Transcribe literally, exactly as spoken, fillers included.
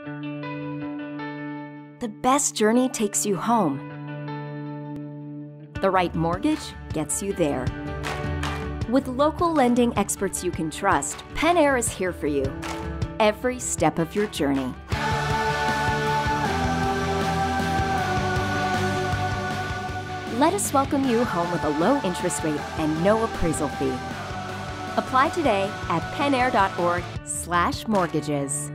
The best journey takes you home. The right mortgage gets you there. With local lending experts you can trust, Pen Air is here for you every step of your journey. Let us welcome you home with a low interest rate and no appraisal fee. Apply today at penair dot org slash mortgages.